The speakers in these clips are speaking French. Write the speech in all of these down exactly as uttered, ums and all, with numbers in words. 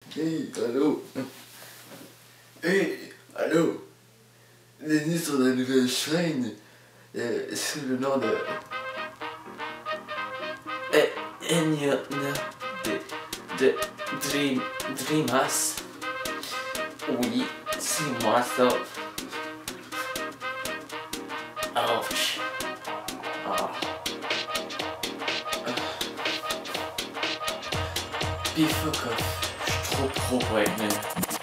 Hey, allô? Hey, allô? Bienvenue sur la nouvelle chaîne euh, sous le nom de... Eh, Enya de... de... Dream... Dreamas. Oui, c'est moi ça. Ouch. Ah. Puis fuck off, je suis trop pro pour être nul.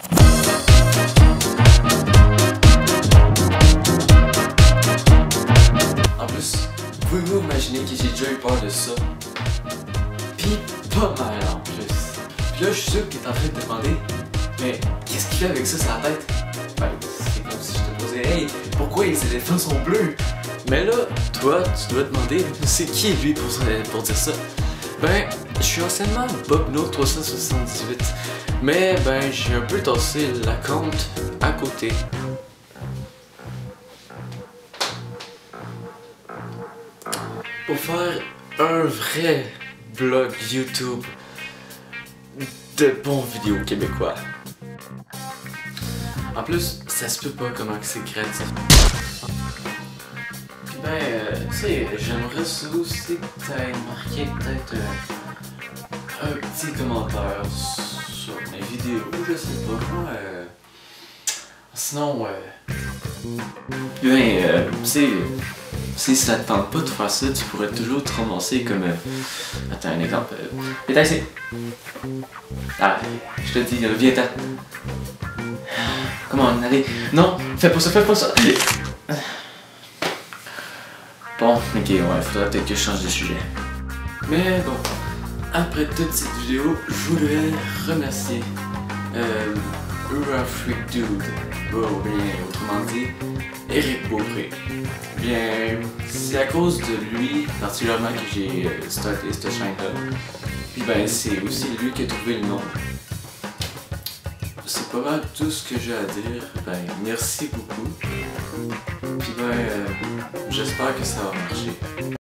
En plus, pouvez-vous imaginer que j'ai déjà eu peur de ça? Pis pas mal en plus. Pis là, je suis sûr que t'es en train de te demander, mais qu'est-ce qu'il fait avec ça sur la tête? Ben, c'est comme si je te posais, hey, pourquoi les éléphants sont bleus? Mais là, toi, tu dois te demander, c'est qui lui pour, pour dire ça? Ben, je suis anciennement Bobno trois cent soixante-dix-huit, mais ben, j'ai un peu tassé la compte à côté. Pour faire un vrai vlog YouTube de bons vidéos québécois. En plus, ça se peut pas comment que c'est créatif. Puis ben, euh, tu sais, j'aimerais ça aussi que t'aies marqué peut-être euh, un petit commentaire sur mes vidéos, je sais pas, moi, euh, sinon, euh, ben, euh, tu sais, si ça te tente pas de faire ça, tu pourrais toujours te ramasser comme, euh, attends, un exemple, euh, viens ici. Ah, je te dis, viens-t'en. Comment, allez, non, fais pas ça, fais pas ça. Bon, ok, ouais, faudrait peut-être que je change de sujet. Mais bon, après toute cette vidéo, je voudrais remercier euh, Ura Freak Dude, ou bien autrement dit, Eric Beaupré. Bien, c'est à cause de lui, particulièrement, que j'ai euh, starté cette chaîne-là. Puis ben, c'est aussi lui qui a trouvé le nom. C'est pas mal tout ce que j'ai à dire. Ben, merci beaucoup. Puis ben, euh, j'espère que ça va marcher.